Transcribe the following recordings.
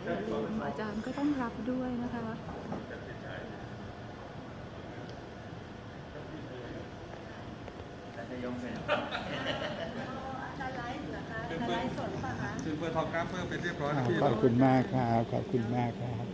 อาจารย์ก็ต้องรับด้วยนะคะจะยงเป็นจะไลฟ์เหรอคะจะไลฟ์สดหรือเปล่าคะคือเพื่อทอกราฟเพื่อเป็นเรียบร้อยขอบคุณมากครับขอบคุณมากครับ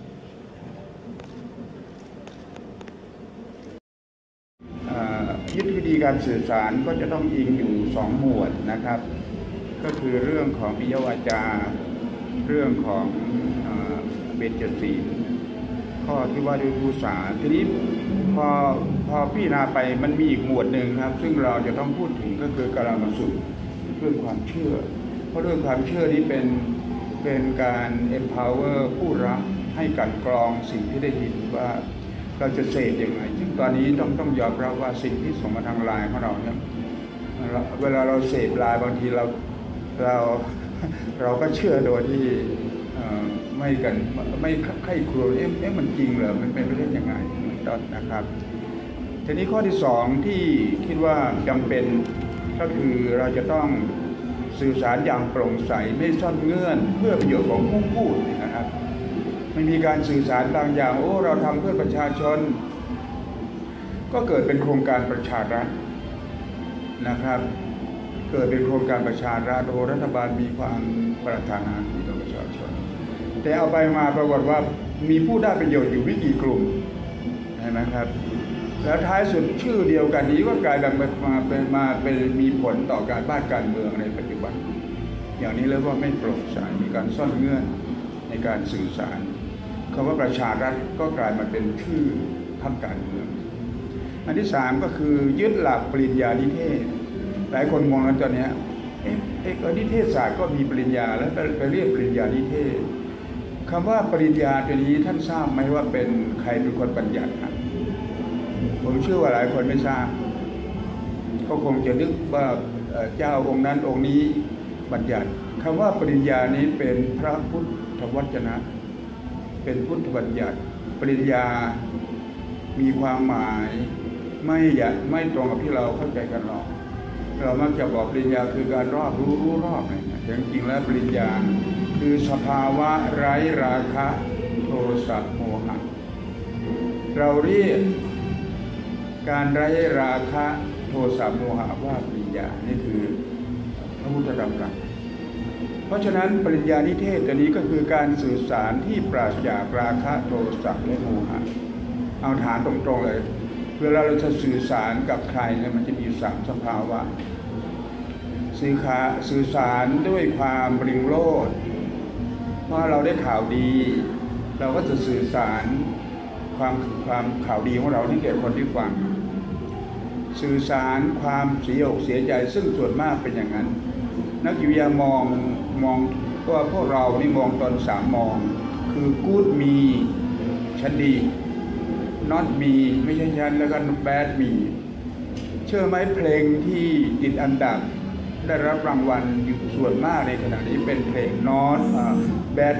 ยุทธวิธีการสื่อสารก็จะต้องอิงอยู่2หมวดนะครับก็คือเรื่องของปิยวาจาเรื่องของเบญจศีลข้อที่ว่าด้วยภาษาทีนี้พอพิจารณาไปมันมีอีกหมวดหนึ่งครับซึ่งเราจะต้องพูดถึงก็คือกาลามสูตรเรื่องความเชื่อเพราะเรื่องความเชื่อนี้เป็นการ empower ผู้รับให้กันกรองสิ่งที่ได้ยินว่าเราจะเสพอย่างไรซึ่งตอนนี้ต้องยอมรับว่าสิ่งที่ส่งมาทางไลน์ของเราเนี่ยเวลาเราเสพไลน์บางทีเราก็เชื่อโดยที่ไม่ใคร่ครวญมันจริงเหรอมันเป็นไปได้ยังไงนะครับทีนี้ข้อที่2ที่คิดว่าจำเป็นก็คือเราจะต้องสื่อสารอย่างโปร่งใสไม่ซ่อนเงื่อนเพื่อประโยชน์ของผู้พูดนะครับไม่มีการสื่อสารบางอย่างเราทำเพื่อประชาชนก็เกิดเป็นโครงการประชารัฐนะครับเกิดเป็นโครงการประชารัฐรัฐบาลมีความปรารถนาดีต่อประชาชนแต่เอาไปมาปรากฏว่ามีผู้ได้ประโยชน์อยู่ไม่กี่กลุ่มใช่ไหมครับแล้วท้ายสุดชื่อเดียวกันนี้ก็กลายเป็นมีผลต่อการบ้านการเมืองในปัจจุบันอย่างนี้เรียกว่าไม่โปร่งใสมีการซ่อนเงื่อนในการสื่อสารคำว่าประชารัฐก็กลายมาเป็นชื่อทางการเมืองอันที่3ก็คือยึดหลักปริญญานิเทศหลายคนงงแล้วตอนนี้นิเทศศาสตร์ก็มีปริญญาแล้วไปเรียกปริญญานิเทศคำว่าปริญญาตัวนี้ท่านทราบไหมว่าเป็นใครเป็นคนบัญญัติครับผมเชื่อว่าหลายคนไม่ทราบก็คงจะนึกว่าเจ้าองค์นั้นองค์นี้บัญญัติคำว่าปริญญานี้เป็นพระพุทธวจนะเป็นพุทธบัญญัติปริญญามีความหมายไม่ตรงกับที่เราเข้าใจกันหรอกเรามักจะบอกปริญญาคือการรอบรู้รอบแต่จริงๆแล้วปริญญาคือสภาวะไร้ราคะโทสะโมหะเราเรียกการไร้ราคะโทสะโมหะว่าปริญญานี่คือพระพุทธธรรมรัตน์เพราะฉะนั้นปริญญานิเทศตัวนี้ก็คือการสื่อสารที่ปราศจากราคะโทสะและโมหะเอาฐานตรงๆเลยเวลาเราจะสื่อสารกับใครเนี่ยมันจะมี3สภาวะสื่อสารด้วยความริงโรจน์เพราะเราได้ข่าวดีเราก็จะสื่อสารความข่าวดีของเราที่แก่คนที่ฟังสื่อสารความเสียอกเสียใจซึ่งส่วนมากเป็นอย่างนั้นนักจิตวิทยามองว่าพวกเรานี่มองตอน3มองคือ good me ฉันดี not me ไม่ใช่ฉันแล้วก็ bad me เชื่อไหมเพลงที่ติดอันดับได้รับรางวัลอยู่ส่วนมากในขณะนี้เป็นเพลง not bad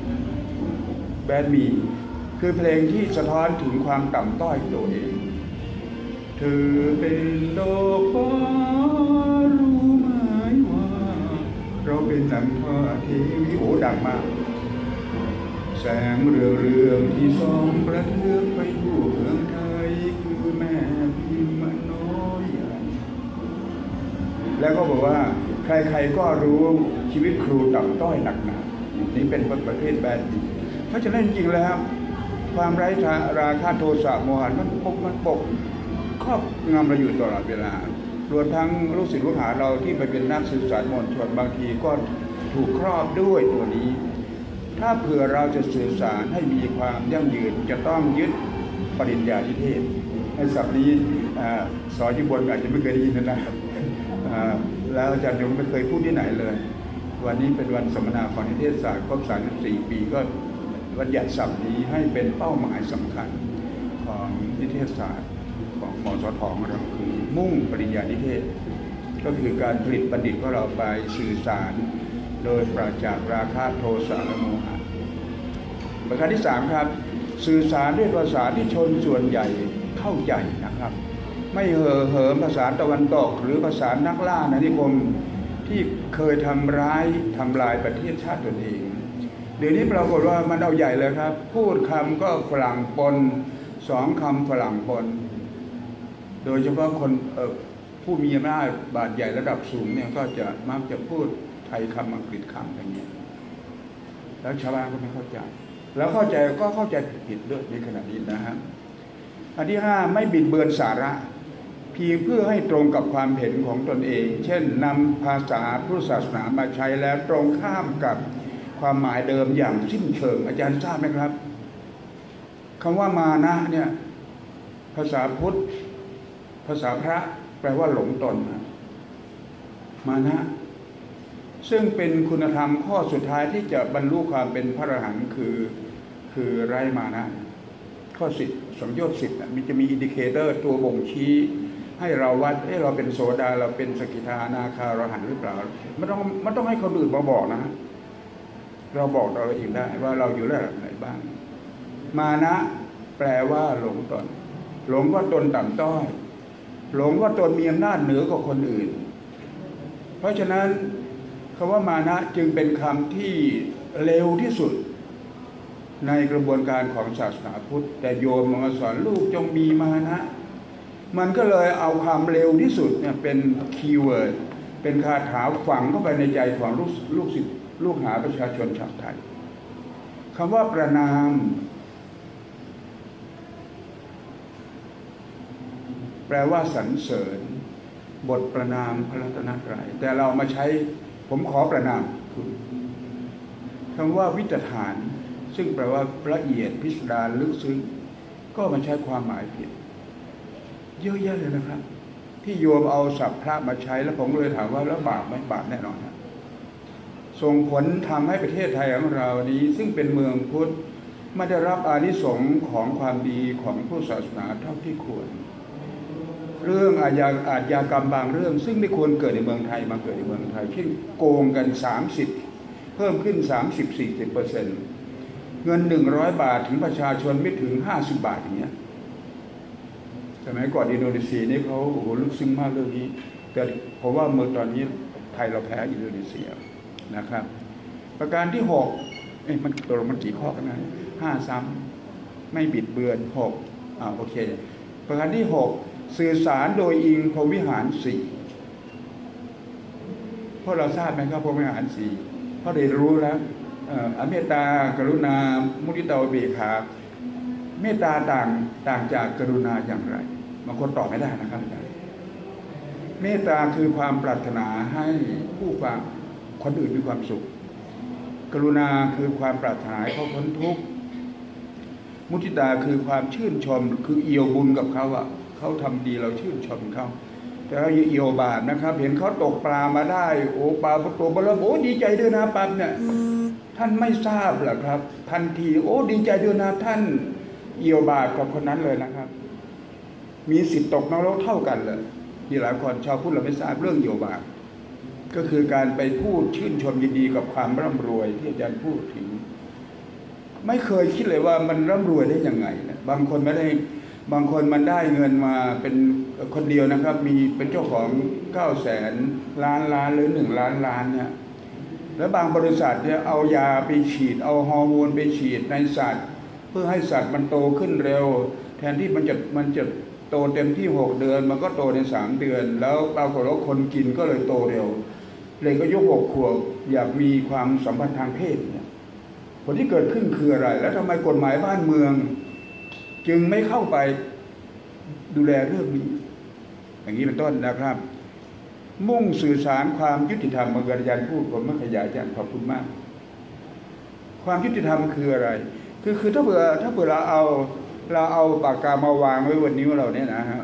me คือเพลงที่สะท้อนถึงความต่ำต้อยตัวเองเธอเป็นดอกฟ้ารู้ไหมว่าเราเป็นดังฟ้าเทวีดังมากแสงเรืองที่ส่องประเทืองไปทั่วเมืองไทยคือแม่พิมพ์น้อยใหญ่แล้วก็บอกว่าใครๆก็รู้ชีวิตครูต่ำต้อยหนักหนานี่เป็นประเภทแบดดี้เพราะฉะนั้นจริงๆแล้วความไร้ราคะโทสะโมหะมันปกครอบงำเราอยู่ตลอดเวลารวมทั้งลูกศิษย์ลูกหาเราที่ไปเป็นนักสื่อสารมวลชนบางทีก็ถูกครอบด้วยตัวนี้ถ้าเผื่อเราจะสื่อสารให้มีความยั่งยืนจะต้องยึดปริญญานิเทศในศัพท์นี้สอนอยู่บนอาจจะไม่เคยได้ยินนะครับแล้วอาจารย์ยงไม่เคยพูดที่ไหนเลยวันนี้เป็นวันสัมมนาของนิเทศศาสตร์ครบ34 ปีก็บัญญัติศัพท์นี้ให้เป็นเป้าหมายสำคัญของนิเทศศาสตร์ของมสท.ของเราคือมุ่งปริญญานิเทศก็คือการผลิตบัณฑิตของเราไปสื่อสารโดยปราศจากราคะโทสะและโมหะประการที่3ครับสื่อสารด้วยภาษาที่ชนส่วนใหญ่เข้าใจนะครับไม่เห่อเหิมภาษาตะวันตกหรือภาษานักล่าอาณานิคมที่เคยทำลายประเทศชาติตนเองเดี๋ยวนี้ปรากฏว่ามันเอาใหญ่เลยครับพูดคำก็ฝรั่งปนสองคำฝรั่งปนโดยเฉพาะคนผู้มีอำนาจบาดใหญ่ระดับสูงเนี่ยก็จะมักจะพูดไทยคำอังกฤษคำอย่างเงี้ยแล้วชาวบ้านก็ไม่เข้าใจแล้วเข้าใจก็เข้าใจผิดด้วยในขณะนี้นะฮะอันที่5ไม่บิดเบือนสาระเพียงเพื่อให้ตรงกับความเห็นของตนเองเช่นนำภาษาพุทธศาสนามาใช้แล้วตรงข้ามกับความหมายเดิมอย่างสิ้นเชิงอาจารย์ทราบไหมครับคำว่ามานะเนี่ยภาษาพุทธภาษาพระแปลว่าหลงตนมานะซึ่งเป็นคุณธรรมข้อสุดท้ายที่จะบรรลุความเป็นพระอรหันต์คือไร้มานะข้อ10สังโยชน์10มันจะมีอินดิเคเตอร์ตัวบ่งชี้ให้เราวัดเราเป็นโสดาเราเป็นสกิทาอนาคาอรหันต์หรือเปล่ามันต้องให้คนอื่นมาบอกนะเราบอกเราเองได้ว่าเราอยู่ระดับไหนบ้างมานะแปลว่าหลงตนหลงว่าตนต่ำต้อยหลงว่าตนมีอำนาจเหนือกว่าคนอื่นเพราะฉะนั้นคำว่ามานะจึงเป็นคำที่เร็วที่สุดในกระบวนการของศาสนาพุทธแต่โยมมาสอนลูกจงมีมานะมันก็เลยเอาความเร็วที่สุดเนี่ยเป็นคีย์เวิร์ดเป็นคาถาฝังเข้าไปในใจของลูกศิษย์ลูกหาประชาชนชาวไทยคำว่าประนามแปลว่าสรรเสริญบทประนามพระรัตนตรัยแต่เรามาใช้ผมขอประนามคุณคำว่าวิจฐานซึ่งแปลว่าละเอียดพิสดารลึกซึ้งก็มาใช้ความหมายผิดเยอะแยะเลยนะครับที่โยมเอาศัพท์พระมาใช้แล้วผมเลยถามว่าแล้วบาปไหมบาปแน่นอนนะส่งผลทำให้ประเทศไทยของเรานี้ซึ่งเป็นเมืองพุทธไม่ได้รับอานิสงส์ของความดีของผู้ศาสนาเท่าที่ควรเรื่องอาชญากรรมบางเรื่องซึ่งไม่ควรเกิดในเมืองไทยมาเกิดในเมืองไทยเช่นโกงกัน30เพิ่มขึ้น 30-40%เงิน100 บาทถึงประชาชนไม่ถึง50 บาทอย่างเงี้ยสมัยก่อนอินโดนีเซียนี่เขาโอ้โหลึกซึ้งมากเรื่องนี้แต่ผมว่าเมื่อตอนนี้ไทยเราแพ้อินโดนีเซียนะครับประการที่6มันกี่ข้อกันนะ5ซ้ำไม่บิดเบือน6โอเคประการที่6สื่อสารโดยอิงพรหมวิหาร4พวกเราทราบไหมครับพรหมวิหาร4เพราะได้รู้แล้วอเมตตากรุณามุทิตาอุเบกขาเมตตาต่างจากกรุณาอย่างไรบางคนตอบไม่ได้นะครับอาจารย์เมตตาคือความปรารถนาให้ผู้ฟังคนอื่นมีความสุขกรุณาคือความปรารถนาให้เขาพ้นทุกข์มุทิตาคือความชื่นชมคือเอี่ยวบุญกับเขาเขาทำดีเราชื่นชมเขาแต่เราอย่าเอี่ยวบาปนะครับเห็นเขาตกปลามาได้โอ้ปลาตัวเบลอโอ้ดีใจด้วยนะปั๊บเนี่ยท่านไม่ทราบหรอครับทันทีโอ้ดีใจด้วยนะท่านเอี่ยวบาปกับคนนั้นเลยนะครับมีสิทธิ์ตกนรกเท่ากันเลยมีหลายคนชาวพุทธเราไม่ทราบเรื่องเอี่ยวบาปก็คือการไปพูดชื่นชมยินดีกับความร่ำรวยที่อาจารย์พูดถึงไม่เคยคิดเลยว่ามันร่ำรวยได้ยังไงนะบางคนไม่ได้บางคนมันได้เงินมาเป็นคนเดียวนะครับมีเป็นเจ้าของ900,000 ล้านหรือ1 ล้านเนี่ยแล้วบางบริษัทเนี่ยเอายาไปฉีดเอาฮอร์โมนไปฉีดในสัตว์เพื่อให้สัตว์มันโตขึ้นเร็วแทนที่มันจะโตเต็มที่6 เดือนมันก็โตใน3 เดือนแล้วปรากฏว่าคนกินก็เลยโตเร็วเลยก็อายุ6 ขวบอยากมีความสัมพันธ์ทางเพศเนี่ยผลที่เกิดขึ้นคืออะไรแล้วทำไมกฎหมายบ้านเมืองจึงไม่เข้าไปดูแลเรื่องนี้อย่างนี้เป็นต้นนะครับมุ่งสื่อสารความยุติธรรมบางอาจารย์พูดผมไม่ขยายอาจารย์ขอบคุณมากความยุติธรรมคืออะไรคือถ้าเผื่อเราเอาปากกามาวางไว้บนนิ้วเราเนี่ยนะฮะ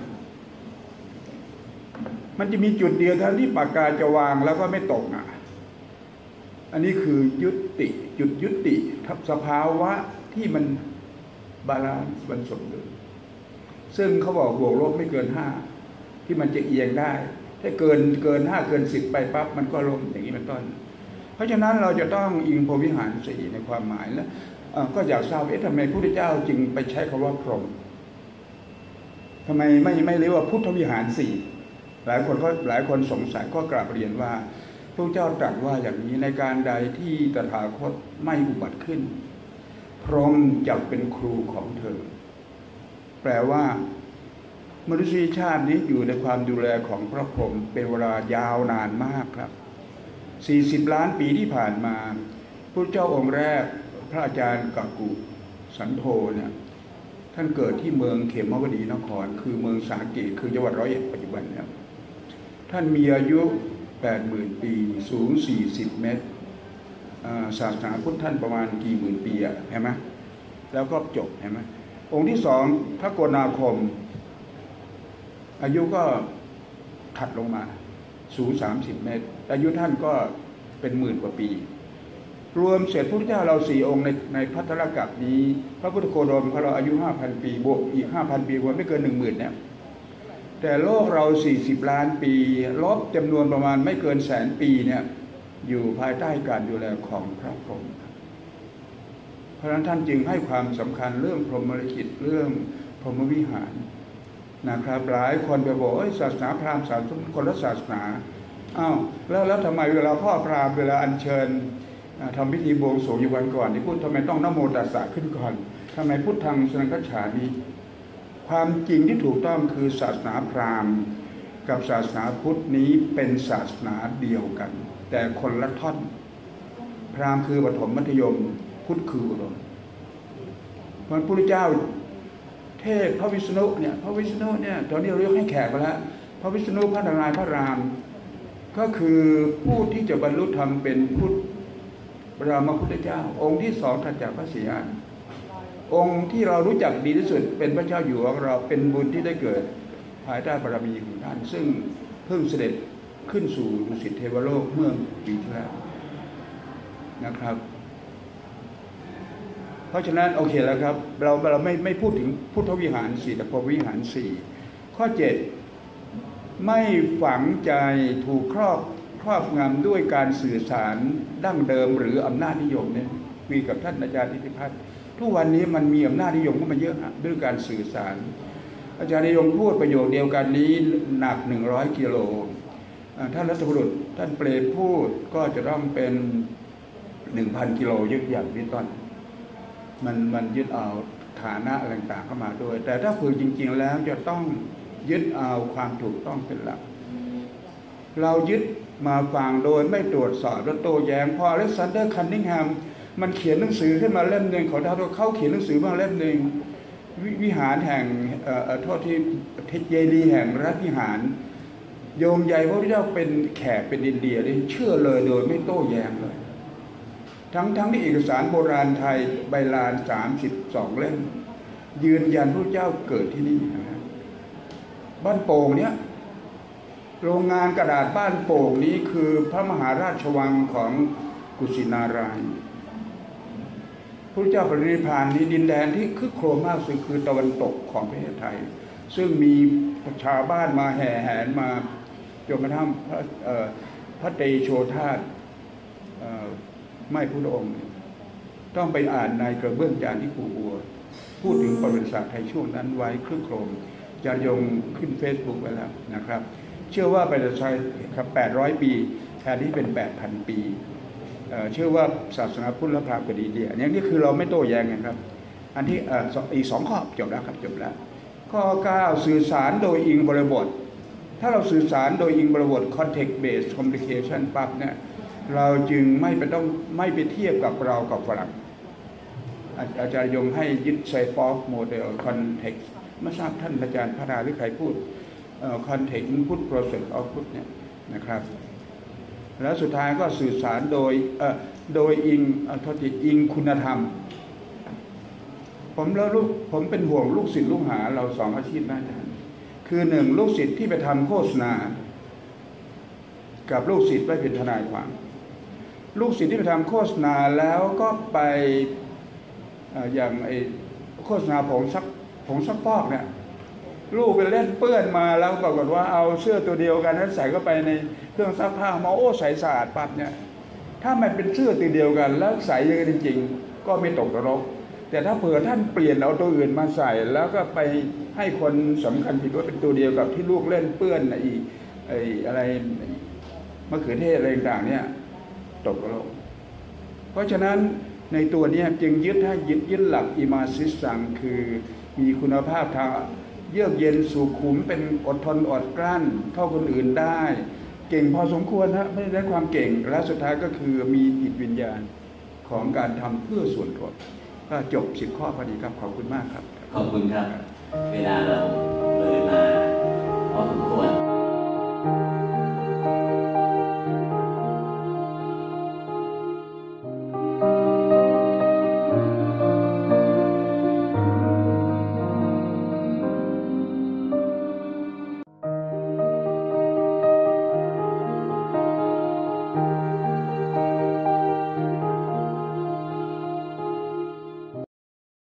มันจะมีจุดเดียวเท่าที่ปากกาจะวางแล้วก็ไม่ตกอันนี้คือจุดยุติทับสภาวะที่มันบาลานซ์มันสมดุลซึ่งเขาบอกบวกลบไม่เกิน5ที่มันจะเอียงได้ถ้าเกิน5เกิน10ไปปั๊บมันก็ล้มอย่างนี้เป็นต้นเพราะฉะนั้นเราจะต้องอิงพรหมวิหาร4ในความหมายแล้วก็อยากทราบทำไมพระพุทธเจ้าจึงไปใช้คำว่าพรหมทำไมไม่เรียกว่าพุทธวิหาร4หลายคนสงสัยก็กราบเรียนว่าพระเจ้าตรัสว่าอย่างนี้ในการใดที่ตถาคตไม่อุบัติขึ้นพรหมจะเป็นครูของเธอแปลว่ามนุษยชาตินี้อยู่ในความดูแลของพระพรหมเป็นเวลายาวนานมากครับ40 ล้านปีที่ผ่านมาพระเจ้าองค์แรกพระอาจารย์กักกุสันโธเนี่ยท่านเกิดที่เมืองเขมวดีนครคือเมืองสาเกตคือจังหวัด101ปัจจุบันเนี่ยท่านมีอายุ 80,000 ปีสูง40 เมตรศาสนาพุทธท่านประมาณกี่หมื่นปีอะเห็นไหมแล้วก็จบเห็นไหมองค์ที่สองพระโกนาคมอายุก็ถัดลงมาสูง30 เมตรอายุท่านก็เป็นหมื่นกว่าปีรวมเสร็จพระพุทธเจ้าเรา4 องค์ในภัทรกัปนี้พระพุทธโคดมของเราอายุ 5,000 ปีบวกอีก 5,000 ปีรวมไม่เกิน 10,000 เนี่ยแต่โลกเรา40 ล้านปีลบจำนวนประมาณไม่เกิน100,000 ปีเนี่ยอยู่ภายใต้การดูแลของพระพรหมเพราะฉะนั้นท่านจึงให้ความสำคัญเรื่องพรหมลิขิตเรื่องพรหมวิหารนะครับหลายคนไปบอกศาสนาพราหมณ์ศาสนาคนละศาสนาอ้าวแล้วทำไมเวลาพ่อพราหมณ์เวลาอัญเชิญทำพิธีบวงสรวงอยู่วันก่อนที่พูดทำไมต้องนะโมตัสสะขึ้นก่อนทำไมพุทธังสนังคัจฉามิความจริงที่ถูกต้องคือศาสนาพราหมณ์กับศาสนาพุทธนี้เป็นศาสนาเดียวกันแต่คนละท่อนพราหมณ์คือปฐมมัธยมพุทธคืออุดมพระพุทธเจ้าเทศพระวิษณุเนี่ยพระวิษณุเนี่ยตอนนี้เราเรียกให้แขกไปแล้วพระวิษณุพระนารายณ์พระรามก็คือผู้ที่จะบรรลุธรรมเป็นพุทธรามพุทธเจ้าองค์ที่สองถัดจากพระศรีอานองค์ที่เรารู้จักดีที่สุดเป็นพระเจ้าอยู่หัวของเราเป็นบุญที่ได้เกิดภายใต้บารมีของท่านซึ่งเพิ่งเสด็จขึ้นสู่ดุสิตเทวโลกเมื่อปีที่แล้วนะครับเพราะฉะนั้นโอเคแล้วครับเราไม่พูดถึงพุทธวิหาร4แต่พรหมวิหาร4ข้อ7ไม่ฝังใจถูกครอบงำด้วยการสื่อสารดั้งเดิมหรืออำนาจนิยมเนี่ยคุยกับท่านอาจารย์นิติพัฒน์ทุกวันนี้มันมีอำนาจนิยมเข้ามาเยอะด้วยการสื่อสารอาจารย์นิยมพูดประโยคเดียวกันนี้หนัก100 กิโลท่านรัฐบุรุษท่านเปรมพูดก็จะต้องเป็น 1,000 กิโลยึดอย่างนี้ต้นมันยึดเอาฐานะอะไรต่างๆเข้ามาด้วยแต่ถ้าฝึกจริงๆแล้วจะต้องยึดเอาความถูกต้องเป็นหลักเรายึดมาฟังโดยไม่ตรวจสอบและโต้แย้งพออเล็กซานเดอร์คันนิงแฮมมันเขียนหนังสือขึ้นมาเล่มหนึ่งเขาเขาเขียนหนังสือมาเล่มหนึ่งวิหารแห่งโทษที่เยลีแห่งรัฐวิหารโยมใหญ่พระพุทธเจ้าเป็นแขกเป็นอินเดียเลยเชื่อเลยโดยไม่โต้แย้งเลยทั้งที่เอกสารโบราณไทยใบลาน32 เล่มยืนยันพระเจ้าเกิดที่นี่นะบ้านโป่งเนี้ยโรงงานกระดาษบ้านโป่งนี้คือพระมหาราชวังของกุสินารายณ์พระเจ้าปรินิพพานนี้ดินแดนที่คึกโครมมากสุดคือตะวันตกของประเทศไทยซึ่งมีชาวบ้านมาแห่แหนมาจนกระทั่งพระเตโชธาตุไม่พุทธองค์ต้องไปอ่านในกระเบื้องจานที่ครูบัวพูดถึงประวัติศาสตร์ไทยช่วงนั้นไว้ครึ่งโครมจะยงขึ้น Facebook ไว้แล้วนะครับเชื่อว่าประเทศไทยครับ800 ปีแทนที่เป็น 8,000 ปีเชื่อว่าศาสนาพุทธและพราหมณ์กับอินเดียอย่างนี้คือเราไม่โต้แย้งกันครับอันที่อีก2 ข้อจบแล้วครับจบแล้วข้อ9สื่อสารโดยอิงบริบทถ้าเราสื่อสารโดยอิงบริบท context based communication ปั๊บเนี่ยเราจึงไม่ไปเทียบกับเรากับฝรั่งอาจารย์ยงให้ยึดไซฟอฟโมเดล context ไม่ทราบท่านอาจารย์พระราหรือใครพูดcontext พุทธ process of พุทธเนี่ยนะครับแล้วสุดท้ายก็สื่อสารโดยอิงคุณธรรมผมเป็นห่วงลูกศิษย์ลูกหาเรา2 อาชีพนะอาจารย์คือ1ลูกศิษย์ที่ไปทำโฆษณากับลูกศิษย์ไปเป็นทนายความลูกศิษย์ที่ไปทำโฆษณาแล้วก็ไปอย่างโฆษณาผงซักฟอกเนี่ยลูกไปเล่นเปื้อนมาแล้วปรากฏว่าเอาเสื้อตัวเดียวกันนั้นใส่เข้าไปในเครื่องซักผ้ามาใส่สะอาดปั๊บเนี่ยถ้ามันเป็นเสื้อตัวเดียวกันแล้วใส่ยังไงจริงๆก็ไม่ตกนรกแต่ถ้าเผื่อท่านเปลี่ยนเอาตัวอื่นมาใส่แล้วก็ไปให้คนสำคัญผิดว่าเป็นตัวเดียวกับที่ลูกเล่นเปื้อนอีอะไรมะเขือเทศอะไรต่างๆเนี่ยตกลงเพราะฉะนั้นในตัวนี้จึงยึดหลักอิมาซิสซังคือมีคุณภาพทางเยือกเย็นสุขุมเป็นอดทนอดกลั้นเท่าคนอื่นได้เก่งพอสมควรนะไม่ได้ความเก่งและสุดท้ายก็คือมีจิตวิญญาณของการทำเพื่อส่วนรวมก็จบ10 ข้อพอดีครับขอบคุณมากครับขอบคุณครับเวลาเรา